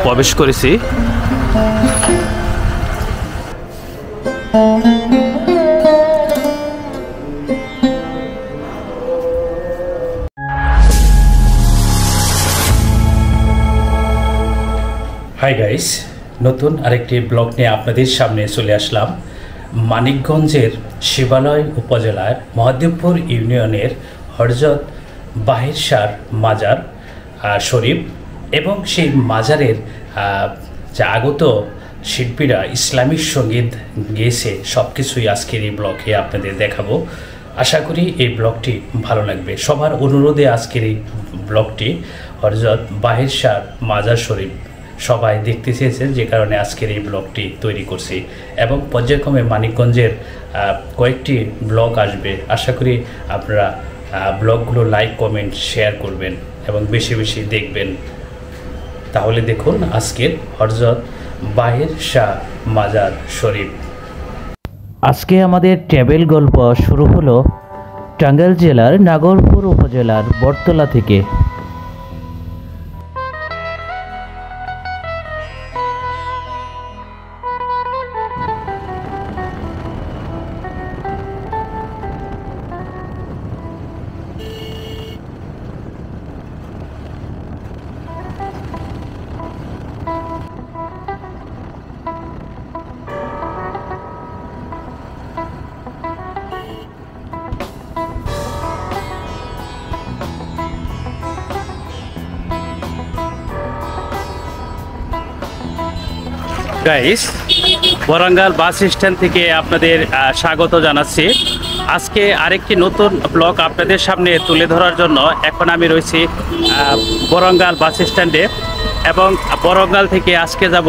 প্রবেশ করেছি। Hi guys, নতুন আরেকটি ব্লগ নিয়ে আপনাদের সামনে চলে আসলাম। মানিকগঞ্জের শিবালয় উপজেলার মহাদেবপুর ইউনিয়নের হযরত বাহির শাহ মাজার শরীফ এবং সেই মাজারের যা আগত শিল্পীরা ইসলামিক সঙ্গীত গেয়েছে সব কিছুই আজকের এই ব্লগে আপনাদের দেখাবো। আশা করি এই ব্লগটি ভালো লাগবে। সবার অনুরোধে আজকের এই ব্লগটি হযরত বাহির শাহ মাজার শরীফ সবাই দেখতে চেয়েছেন, যে কারণে আজকের এই ব্লগটি তৈরি করছি এবং পর্যায়ক্রমে মানিকগঞ্জের কয়েকটি ব্লগ আসবে। আশা করি আপনারা ব্লগগুলো লাইক কমেন্ট শেয়ার করবেন এবং বেশি বেশি দেখবেন। তাহলে দেখুন আজকের হযরত বাহির শাহ মাজার শরীফ। আজকে আমাদের ট্রাভেল গল্প শুরু হলো টাঙ্গাইল জেলার নাগরপুর উপজেলার বটতলা থেকে। গাইস, বরঙ্গাল বাস স্ট্যান্ড থেকে আপনাদের স্বাগত জানাচ্ছি। আজকে আরেকটি নতুন ব্লগ আপনাদের সামনে তুলে ধরার জন্য এখন আমি রয়েছি বরঙ্গাল বাস স্ট্যান্ডে এবং বরঙ্গাল থেকে আজকে যাব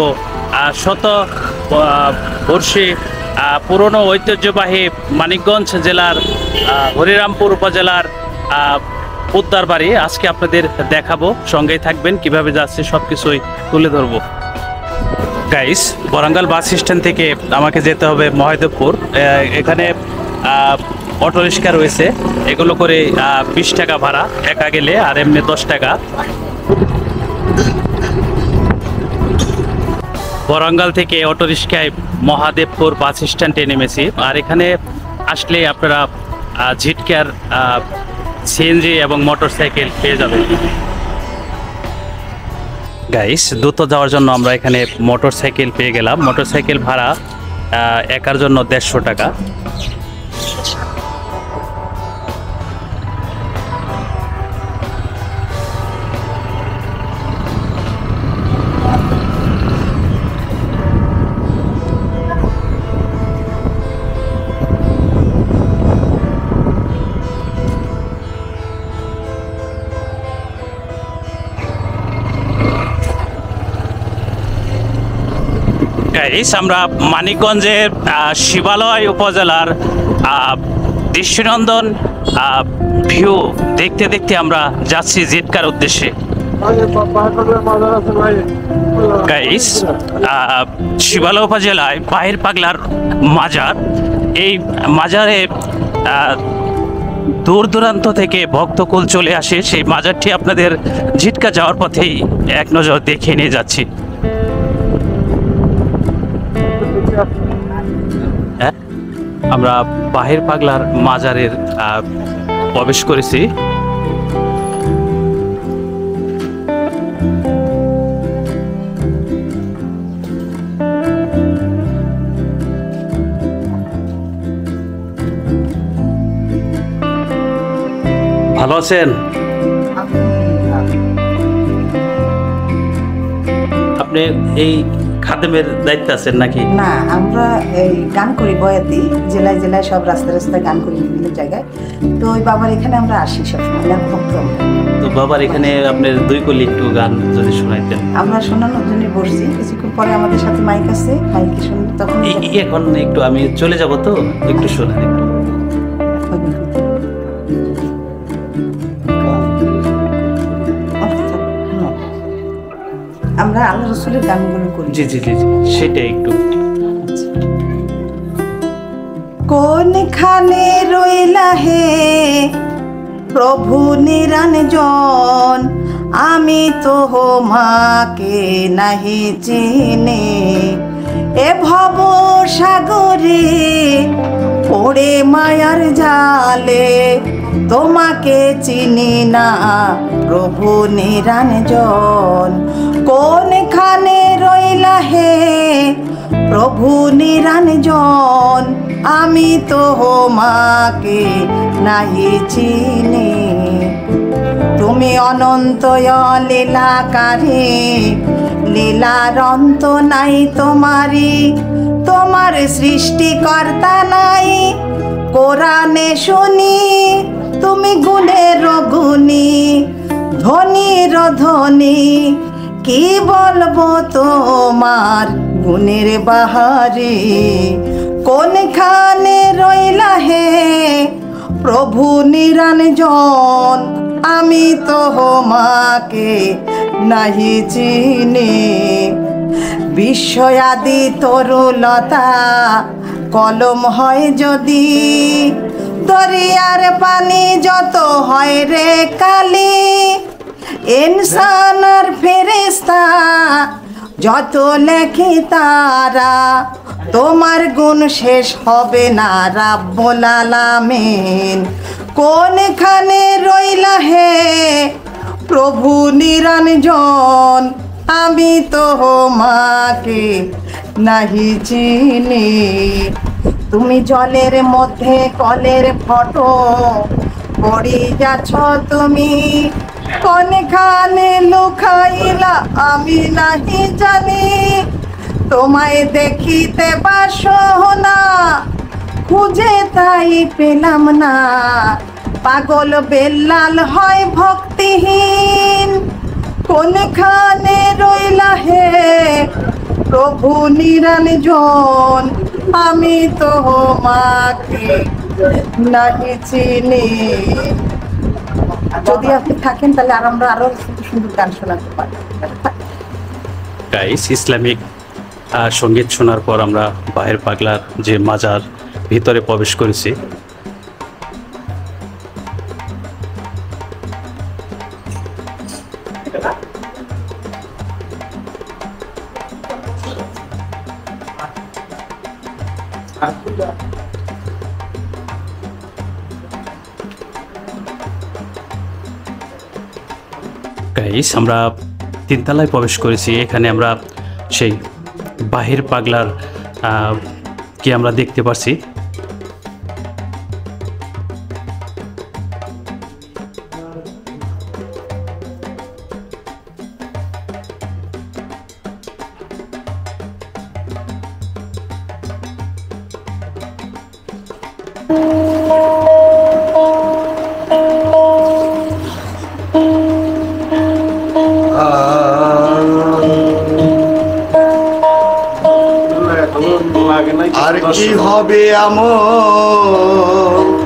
বর্ষী পুরনো ঐতিহ্যবাহী মানিকগঞ্জ জেলার হরিরামপুর উপজেলার পোদ্দার বাড়ি। আজকে আপনাদের দেখাবো, সঙ্গেই থাকবেন, কিভাবে যাচ্ছে সব কিছুই তুলে ধরবো। গাইস, বরঙ্গাল বাস স্ট্যান্ড থেকে আমাকে যেতে হবে মহাদেবপুর। এখানে অটো রিক্সা রয়েছে, এগুলো করে 20 টাকা ভাড়া একা গেলে, আর এমনি 10 টাকা। বরঙ্গাল থেকে অটো রিক্সায় মহাদেবপুর বাস স্ট্যান্ডে নেমেছি। আর এখানে আসলে আপনারা ঝিটকার সিএনজি এবং মোটরসাইকেল পেয়ে যাবেন। গাইস, দ্রুত যাওয়ার জন্য আমরা এখানে মোটরসাইকেল পেয়ে গেলাম। মোটরসাইকেল ভাড়া একার জন্য 150 টাকা। আমরা মানিকগঞ্জের শিবালয় উপজেলার দৃষ্টিনন্দন ভিউ দেখতে দেখতে আমরা যাচ্ছি জিটকার উদ্দেশ্যে। গাইস, শিবালয় উপজেলায় বাহির পাগলার মাজার। এই মাজারে দূর দূরান্ত থেকে ভক্তকুল চলে আসে। সেই মাজারটি আপনাদের জিটকা যাওয়ার পথেই এক নজর দেখে নিয়ে যাচ্ছি। আমরা বাহির পাগলার মাজারের প্রবেশ করেছি। ভালো আছেন? আপনি এই খাদেমের দায়িত্ব আছেন নাকি? না, আমরা এই গান করি বয়াতি, জেলায় জেলায় সব রাস্তায় রাস্তায় গান করি বিভিন্ন জায়গায়। তো ওই বাবার এখানে আমরা আসি সবসময়, ভক্ত। তো বাবার এখানে আপনার 2 কলি একটু গান যদি শোনাইতেন। আমরা শোনানোর জন্য বসছি, কিছুক্ষণ পরে আমাদের সাথে মাইক আছে, মাইকে শুনবো তখন। এখন একটু আমি চলে যাব, তো একটু শোনান। আমরা আল্লাহ রাসূলের গানগুলো করি। জি জি জি, সেটা একটু। কোনখানে রইলা হে প্রভু নিরঞ্জন, আমি তো মাকে নাহি চিনি, এ ভব সাগরে পড়ে মায়ার জালে, তোমাকে চিনি না প্রভু নিরঞ্জন। কোনখানে রইলা হে প্রভু নিরঞ্জন, আমি তো মাকে নাহি চিনি। তুমি অনন্ত লীলাকারী, লীলার অন্ত নাই তোমারি, তোমার সৃষ্টিকর্তা নাই। কোরআনে শুনি তুমি গুণের গুণী, ধনীর ধনী, কি বলবো তোমার গুণের বাহারি। কোনখানে রইলা হে প্রভু নিরঞ্জন, আমি তো মাকে নাহি চিনি। বিশ্বয়াদি তরুলতা কলম হয় যদি, দরিয়ার পানি যত হয় রে কালি, ইনসান আর ফেরেশতা যত লেখে তারা, তোমার গুণ শেষ হবে না রাব্বুল আলামিন। কোনখানে রইলা হে প্রভু নিরঞ্জন, আমি তো মাকে নাহি চিনি। তুমি জলের মধ্যে কলের ফটো পড়ি যাচ্ছ তুমি, কোনখানে লুকাইলা আমি নাহি জানি। তোমায় দেখিতে বাসনা খুঁজে তাই পেলাম না, পাগল বেল্লাল হয় ভক্তিহীন। কোনখানে রইলা হে প্রভু নিরঞ্জন, আমি তো মাকে নাহি চিনি। যদি আপনি থাকেন তাহলে আর আমরা আরো সুন্দর গান শোনাতে পারি। গাইস, ইসলামিক সঙ্গীত শোনার পর আমরা বাহের পাগলার যে মাজার ভিতরে প্রবেশ করেছি। গাইস, আমরা তিনতলায় প্রবেশ করেছি। এখানে আমরা সেই বাহির পাগলার কি আমরা দেখতে পাচ্ছি। আর কি হবে আমার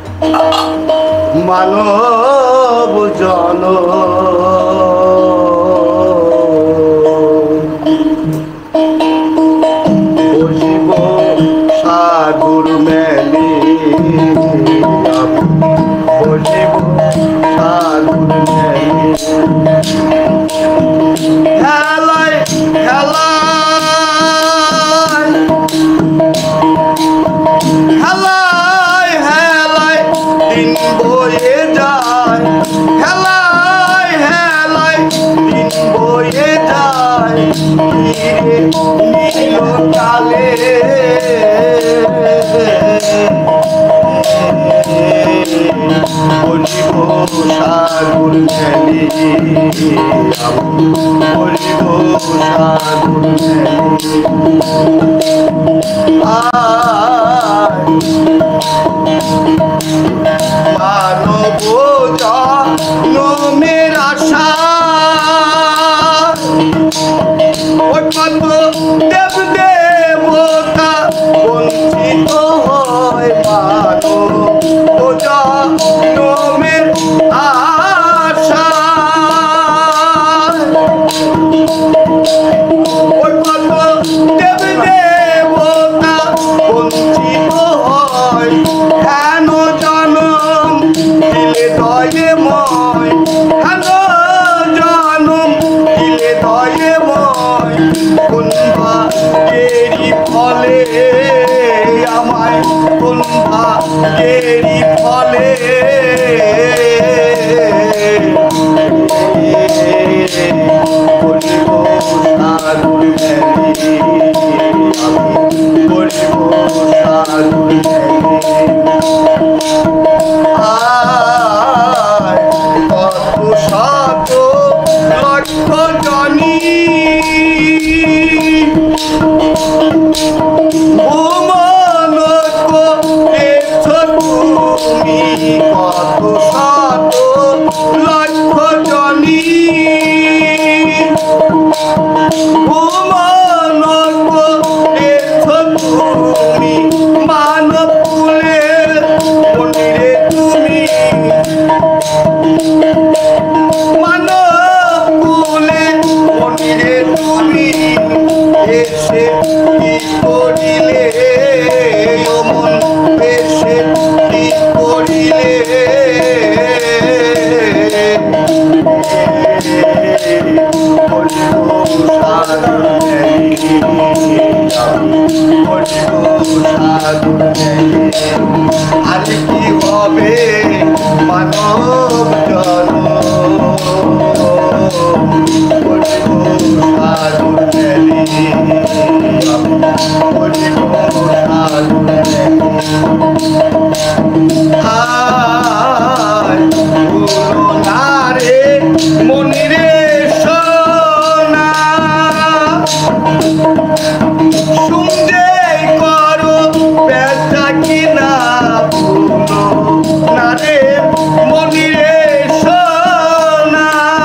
মানব জন, বসিব সাগর মেলি, বসিব সাগর মেলি, হেলায় হেলায় হেলায় হেলায় দিন বয়ে যায়, হেলায় হেলায় দিন বয়ে যায়, নীল কালে বলিব সাগর মেলি, বলিব সাগর মেলি। মানব জনমের আশা কত দেব দেবতা বঞ্চিত হয়, মানব জনমের আশা কত দেব দেবতা বঞ্চিত হয়, কোন ভাগেরই ফলে করিব সাধুর ধ্যানে আমি করিব সাধুর ধ্যানে আয় কত শত লক্ষ জনী ভুবন করেছ তুমি কত শত লক্ষ জনী ভুবন করেছ তুমি মানব কুলের মন্দিরে তুমি মানব কুলে মন্দিরে তুমি এসে কি করিলে ও মন এসে কি করিলে আজ কি হবে মানব জন্ম মনিরে সোনা শুনতে করো ব্যথা কিনা ভুলো না রে মনিরে সোনা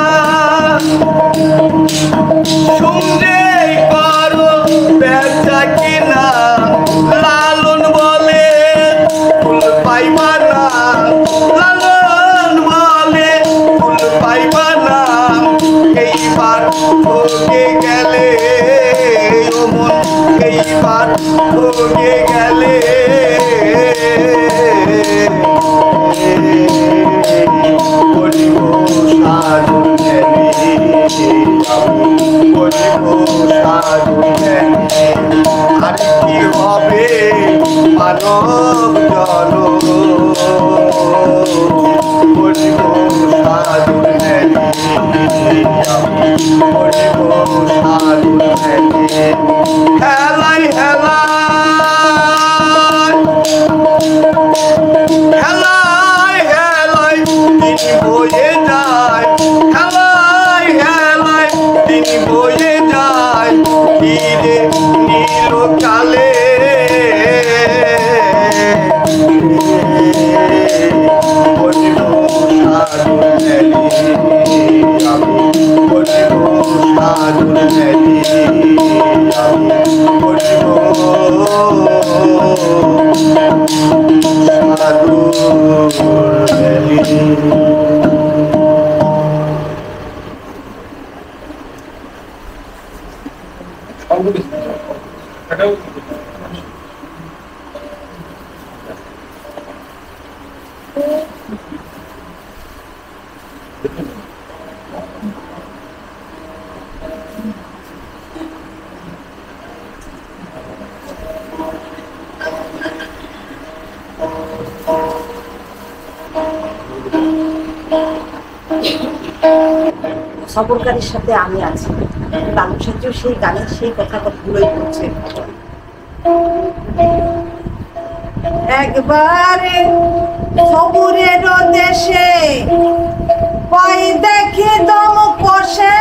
শুনতে করো ব্যথা কিনা লালন বলে ফুল পাইবা না লালন বলে ফুল পাইবা না এইবার ঠকে গেলে ও মন এইবার ঠকে গেলে করিব সাধুর ধ্যানে করিব সাধুর ধ্যানে আর কি হবে মানব জন্ম করিব সাধুর ধ্যানে করিব সাধুর ধ্যানে হেলাই হেলাই হেলাই হেলাই দিন বয়ে যায় হেলাই হেলাই দিন বয়ে যায় ধীরে নীল কালে করিব সাধুর ধ্যানে আমি করিব সাধুর ধ্যানে আমি করিব সাধুর ধ্যানে সফরকারীর সাথে আমি আছি লালন সাথেও সেই গানের সেই কথাগুলোই বলছে একবারে সবুরের দেশে পাই দেখে দম কষে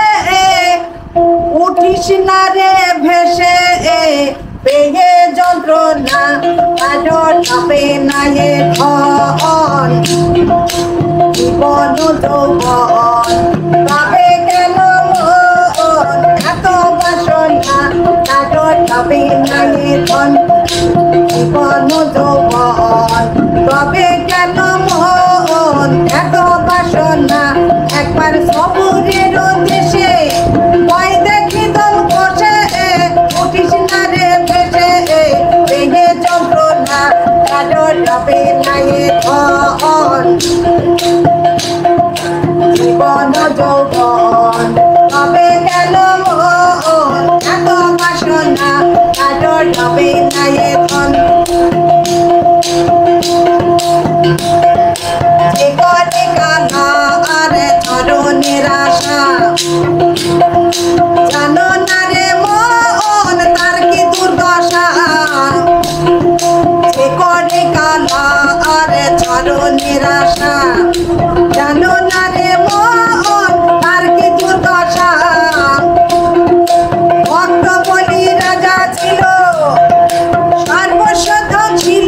উঠিস না রে ভেসে পেয়ে যন্ত্রণা আজ হবে না এ ঘর জীবন যৌবন পাবে কেন মন এত বাসনা আজ হবে না এ ধন জীবন যৌবন তবে কেন মন এত বাসনা একবার সবুরের দেশে পাই দেখি দম কষে উঠিস না রে ভেসে পেয়ে যন্ত্রণা আজ হবে না এ ধন জীবন যৌবন হবে কেন মন এত বাসনা আজ হবে না এ ধন আশা জানো না রে মন আর কি দুর্দশা ভক্ত বলি রাজা ছিল সর্বস্ব ছিল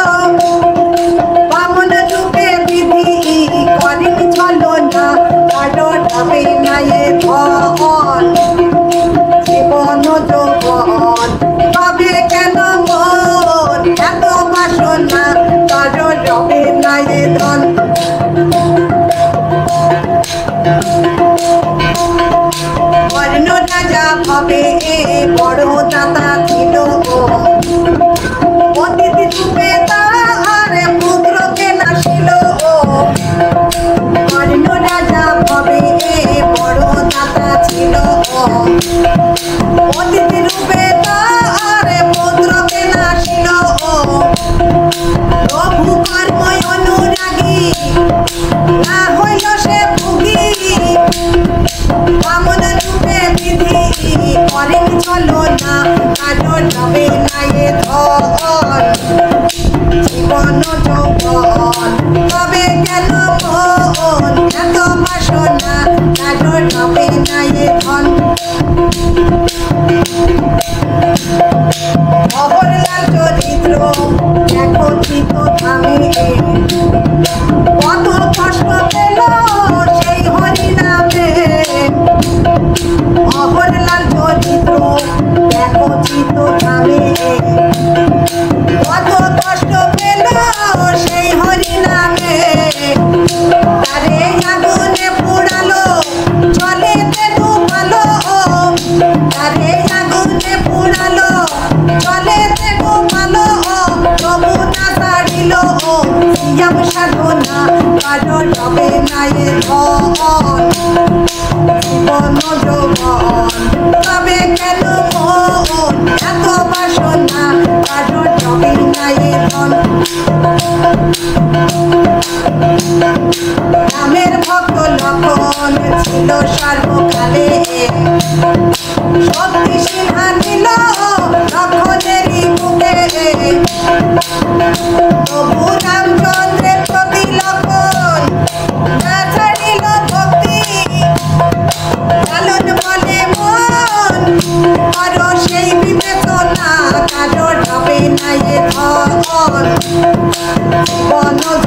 বামন রূপে বিধি করেনি চলো না কারো হবে না এ ধন জীবন যৌবন তবে কেন মন এত বাসনা কারো হবে না এ ধন বর্ণ রাজা হবে বড় দাতা ছিল অতিথি রূপে তার পুত্রকে নাসিল বর্ণ রাজা হবে বড় দাতা ছিল অতিথি রূপে তার পুত্রকে নাসিল প্রভু কর্ময় অনুরাগী না হইল সে ভুগি বামন রূপে বিধি করেনি চলো না কারো যাবে না এ ধন জীবন যৌবন তবে কেন মন এত বাসনা কারো যাবে না এ ধন অহরলাল চরিত্র এখন চিত থামে কত কষ্ট পেল সেই হরি নামে অহরলাল চরিত্র এখন চিত থামে কত কষ্ট পেল সেই হরি নামে তারে আগুনে পোড়ালো জলেতে ডুবালো তারে আগুনে পোড়ালো জলেতে ডুবালো তবু না ছাড়িল সিয়াম সাধনা কারো যাবে না এ ধন জীবন যৌবন তবে কেন মন এত বাসনা কারো যাবে না এ ধন রামের ভক্ত লক্ষণ ছিল সর্বকালে শক্তি সিংহা নিল লক্ষণেরই বুকে তবু রামচন্দ্রের প্রতি লক্ষণ না ছাড়িল ভক্তি লালন বলে মন করো সেই বিবেচনা কারো যাবে না এ ধন জীবন